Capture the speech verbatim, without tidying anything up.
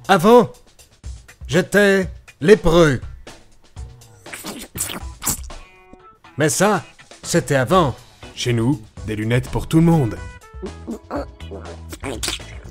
Avant, j'étais lépreux. Mais ça, c'était avant. Chez nous, des lunettes pour tout le monde.